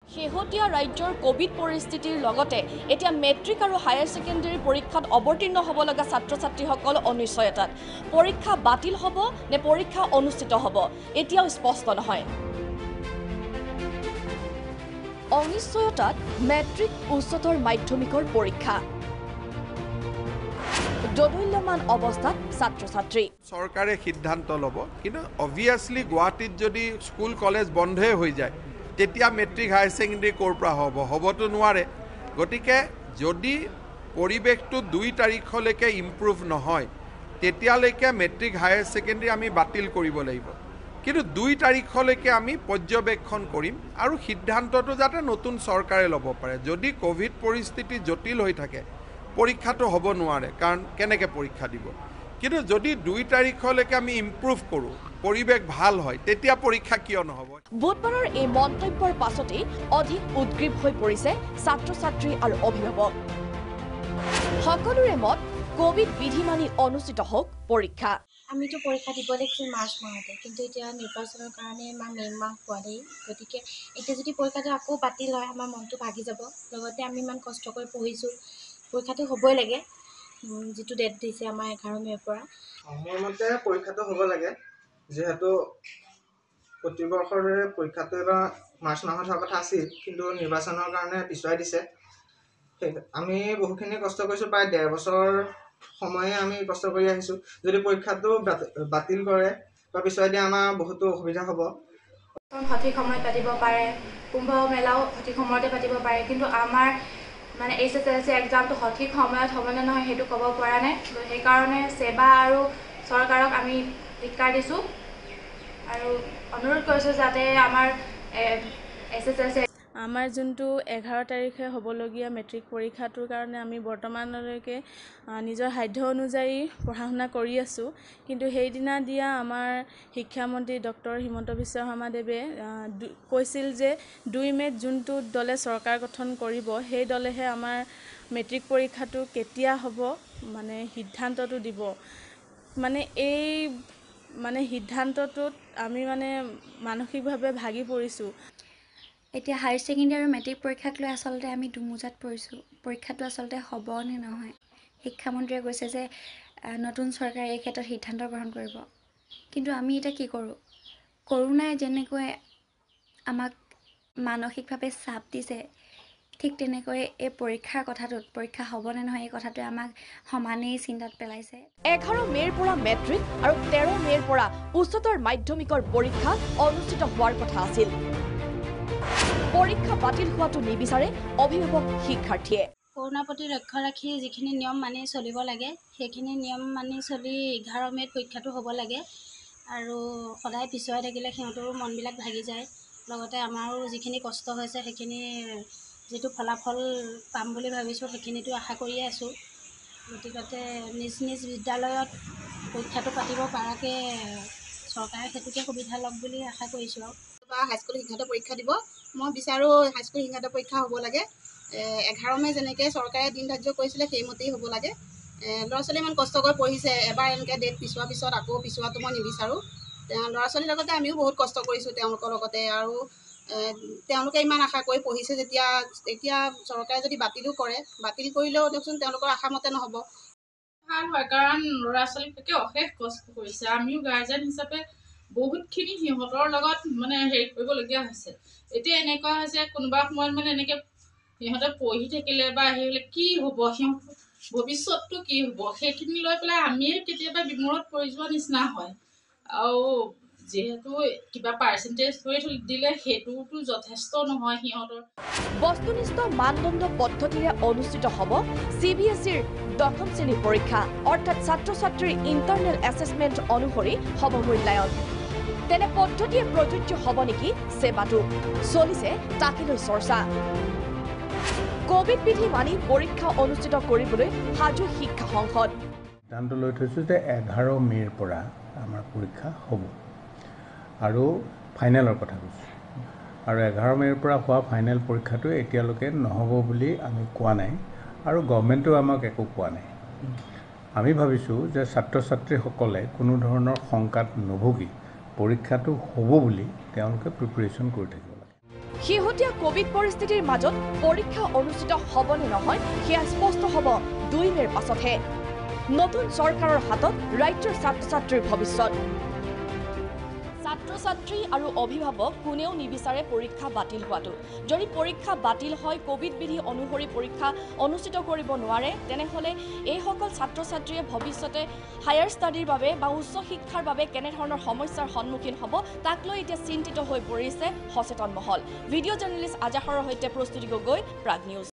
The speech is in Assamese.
শেহতীয়া ৰাজ্যৰ কোভিড পৰিস্থিতিৰ লগতে এতিয়া মেট্ৰিক আৰু হায়াৰ ছেকেণ্ডাৰী পৰীক্ষাত অৱতীৰ্ণ হ'ব লগা ছাত্ৰ-ছাত্ৰীসকল অনিশ্চয়তাত পৰীক্ষা বাতিল হ'ব নে পৰীক্ষা অনুষ্ঠিত হ'ব এতিয়াও স্পষ্ট নহয়। অনিশ্চয়তাত মেট্ৰিক উচ্চতৰ মাধ্যমিকৰ পৰীক্ষা দোদুল্যমান অৱস্থাত ছাত্ৰ-ছাত্ৰী। চৰকাৰে সিদ্ধান্ত ল'ব, কিন্তু অবভিয়াছলি গুৱাহাটীত যদি স্কুল কলেজ বন্ধই হৈ যায় তেতিয়া মেট্ৰিক হায়াৰ ছেকেণ্ডেৰী ক'ৰ পৰা হ'বতো নোৱাৰে। গতিকে যদি পৰিৱেশটো 2 তাৰিখলৈকে ইম্প্ৰুভ নহয় তেতিয়ালৈকে মেট্ৰিক হায়াৰ ছেকেণ্ডেৰী আমি বাতিল কৰিব লাগিব, কিন্তু 2 তাৰিখলৈকে আমি পৰ্যবেক্ষণ কৰিম আৰু সিদ্ধান্তটো যাতে নতুন চৰকাৰে ল'ব পাৰে। যদি কোভিড পৰিস্থিতি জটিল হৈ থাকে পৰীক্ষাটো হ'ব নোৱাৰে, কাৰণ কেনেকৈ পৰীক্ষা দিব। কিন্তু যদি 2 তাৰিখলৈকে আমি ইম্প্ৰুভ কৰোঁ, পৰিৱেশ ভাল হয়, তেতিয়া পৰীক্ষা কিয় নহ'ব। বুধবাৰৰ এই মন্তব্যৰ পাছতেই অধিক উদ্গ্ৰীৱ হৈ পৰিছে ছাত্ৰ-ছাত্ৰী আৰু অভিভাৱক। সকলোৰে মত কোভিড বিধি মানি অনুষ্ঠিত হওক পৰীক্ষা। আমিতো পৰীক্ষা দিব লাগিছিল মাৰ্চ মাহতে, কিন্তু এতিয়া নিৰ্বাচনৰ কাৰণে মে'ন মাহ পোৱালেই। গতিকে এতিয়া যদি পৰীক্ষাটো আকৌ বাতিল হয় আমাৰ মনটো ভাগি যাব। লগতে আমি ইমান কষ্ট কৰি পঢ়িছোঁ, পৰীক্ষাটো হ'বই লাগে। যিটো ডেট দিছে আমাৰ 11 মে'ৰ পৰা। মোৰ মতে পৰীক্ষাটো হ'ব লাগে, যিহেতু প্ৰতিবৰ্ষৰ দৰে পৰীক্ষাটো এবাৰ মাৰ্চ মাহত হোৱাৰ কথা আছিল, কিন্তু নিৰ্বাচনৰ কাৰণে পিছুৱাই দিছে। আমি বহুখিনি কষ্ট কৰিছোঁ, প্ৰায় 1.5 বছৰ সময়ে আমি কষ্ট কৰি আহিছোঁ। যদি পৰীক্ষাটো বাতিল কৰে বা পিছুৱাই দিয়ে আমাৰ বহুতো অসুবিধা হ'ব। সঠিক সময়ত পাতিব পাৰে, কুম্ভ মেলাও সঠিক সময়তে পাতিব পাৰে, কিন্তু আমাৰ মানে SSLC এক্সামটো সঠিক সময়ত হ'বনে নহয় সেইটো ক'ব পৰা নাই। সেইকাৰণে সেৱা আৰু চৰকাৰক আমি ধিক্কাৰ দিছোঁ আৰু অনুৰোধ কৰিছোঁ যাতে আমাৰ SSLC আমাৰ যোনটো 11 তাৰিখে হ'বলগীয়া মেট্ৰিক পৰীক্ষাটোৰ কাৰণে আমি বৰ্তমানলৈকে নিজৰ সাধ্য অনুযায়ী পঢ়া শুনা কৰি আছোঁ, কিন্তু সেইদিনা দিয়া আমাৰ শিক্ষামন্ত্ৰী ডক্টৰ হিমন্ত বিশ্ব শৰ্মাদেৱে কৈছিল যে 2 মে'ত যোনটো দলে চৰকাৰ গঠন কৰিব সেই দলেহে আমাৰ মেট্ৰিক পৰীক্ষাটো কেতিয়া হ'ব মানে সিদ্ধান্তটো দিব। এই সিদ্ধান্তটোত আমি মানসিকভাৱে ভাগি পৰিছোঁ। এতিয়া হায়াৰ ছেকেণ্ডেৰী আৰু মেট্ৰিক পৰীক্ষাক লৈ আচলতে আমি দুমোজাত পৰিছোঁ। পৰীক্ষাটো আচলতে হ'ব নে নহয়। শিক্ষামন্ত্ৰীয়ে কৈছে যে নতুন চৰকাৰে এই ক্ষেত্ৰত সিদ্ধান্ত গ্ৰহণ কৰিব, কিন্তু আমি এতিয়া কি কৰোঁ। কৰোণাই যেনেকৈ আমাক মানসিকভাৱে চাপ দিছে, ঠিক তেনেকৈ এই পৰীক্ষাৰ কথাটোত পৰীক্ষা হ'ব নে নহয় এই কথাটোৱে আমাক সমানেই চিন্তাত পেলাইছে। 11 মে'ৰ পৰা মেট্ৰিক আৰু 13 মে'ৰ পৰা উচ্চতৰ মাধ্যমিকৰ পৰীক্ষা অনুষ্ঠিত হোৱাৰ কথা আছিল। পৰীক্ষা বাতিল হোৱাটো নিবিচাৰে অভিভাৱক শিক্ষাৰ্থীয়ে। কৰোণাৰ প্ৰতি লক্ষ্য ৰাখি যিখিনি নিয়ম মানি চলিব লাগে সেইখিনি নিয়ম মানি চলি 11 মে'ত পৰীক্ষাটো হ'ব লাগে, আৰু সদায় পিছুৱাই থাকিলে সিহঁতৰো মনবিলাক ভাগি যায়। লগতে আমাৰো যিখিনি কষ্ট হৈছে সেইখিনি যিটো ফলাফল পাম বুলি ভাবিছোঁ সেইখিনিতো আশা কৰিয়ে আছোঁ। গতিকে নিজ নিজ বিদ্যালয়ত পৰীক্ষাটো পাতিব পৰাকৈ চৰকাৰে সেইটোকে সুবিধা লওক বুলি আশা কৰিছোঁ। আৰু হাইস্কুল শিক্ষান্ত পৰীক্ষা দিব, মই বিচাৰোঁ হাইস্কুল শিক্ষান্ত পৰীক্ষা হ'ব লাগে। 11 মে' যেনেকৈ চৰকাৰে দিন ধাৰ্য কৰিছিলে সেইমতেই হ'ব লাগে। ল'ৰা ছোৱালী ইমান কষ্ট কৰি পঢ়িছে, এবাৰ এনেকৈ ডেট পিছুৱাৰ পিছত আকৌ পিছুৱাটো মই নিবিচাৰোঁ। ল'ৰা ছোৱালীৰ লগতে আমিও বহুত কষ্ট কৰিছোঁ তেওঁলোকৰ লগতে, আৰু তেওঁলোকে ইমান আশা কৰি পঢ়িছে যেতিয়া এতিয়া চৰকাৰে যদি বাতিলো কৰে, বাতিল কৰিলেও দিয়কচোন তেওঁলোকৰ আশামতে নহ'ব। ভাল হয়, কাৰণ ল'ৰা ছোৱালীবিলাকে অশেষ কষ্ট কৰিছে। আমিও গাৰ্জেন হিচাপে বহুতখিনি সিহঁতৰ লগত হেৰি কৰিবলগীয়া হৈছে। এতিয়া এনেকুৱা হৈছে কোনোবা সময়ত এনেকৈ সিহঁতে পঢ়ি থাকিলে বা হেৰি কি হ'ব, সিহঁত ভৱিষ্যতটো কি হ'ব সেইখিনি লৈ পেলাই আমিয়ে কেতিয়াবা বিমোৰত পৰি যোৱা নিচিনা হয়। আৰু যিহেতু কিবা পাৰ্চেণ্টেজ কৰি দিলে সেইটোতো যথেষ্ট নহয় সিহঁতৰ। বস্তুনিষ্ঠ মানদণ্ড পদ্ধতিৰে অনুষ্ঠিত হ'ব CBSEৰ 10ম শ্ৰেণীৰ পৰীক্ষা, অৰ্থাৎ ছাত্ৰ-ছাত্ৰীৰ ইণ্টাৰনেল এছেছমেণ্ট অনুসৰি হ'ব মূল্যায়ন। তেনে পদ্ধতিয়ে প্ৰযোজ্য হ'ব নেকি সেৱাটো, চলিছে তাকে লৈ চৰ্চা। কোভিড বিধি মানি পৰীক্ষা অনুষ্ঠিত কৰিবলৈ সাজু শিক্ষা সংসদ। সিদ্ধান্ত লৈ থৈছোঁ যে 11 মে'ৰ পৰা আমাৰ পৰীক্ষা হ'ব, আৰু ফাইনেলৰ কথা কৈছোঁ। আৰু 11 মে'ৰ পৰা হোৱা ফাইনেল পৰীক্ষাটো এতিয়ালৈকে নহ'ব বুলি আমি কোৱা নাই, আৰু গভৰ্ণমেণ্টেও আমাক একো কোৱা নাই। আমি ভাবিছোঁ যে ছাত্ৰ ছাত্ৰীসকলে কোনো ধৰণৰ শংকাত নুভুগি পৰীক্ষাটো হ'ব বুলি তেওঁলোকে প্ৰিপেৰেশ্যন কৰি থাকিব লাগে। শেহতীয়া কোভিড পৰিস্থিতিৰ মাজত পৰীক্ষা অনুষ্ঠিত হ'বনে নহয় সেয়া স্পষ্ট হ'ব 2 মেৰ পাছতহে নতুন চৰকাৰৰ হাতত ৰাজ্যৰ ছাত্ৰ-ছাত্ৰীৰ ভৱিষ্যত ছাত্ৰ-ছাত্ৰী আৰু অভিভাৱক কোনেও নিবিচাৰে পৰীক্ষা বাতিল হোৱাটো যদি পৰীক্ষা বাতিল হয় কোভিড বিধি অনুসৰি পৰীক্ষা অনুষ্ঠিত কৰিব নোৱাৰে তেনেহলে এই সকল ছাত্ৰ-ছাত্ৰীয়ে ভৱিষ্যতে হায়াৰ ষ্টাডিৰ বাবে বা উচ্চ শিক্ষাৰ বাবে কেনে ধৰণৰ সমস্যাৰ সন্মুখীন হ'ব তাক লৈ এতিয়া চিন্তিত হৈ পৰিছে সচেতন মহল ভিডিঅ' জাৰ্নেলিষ্ট আজাহৰৰ সৈতে প্ৰস্তুতি গগৈ প্ৰাগ নিউজ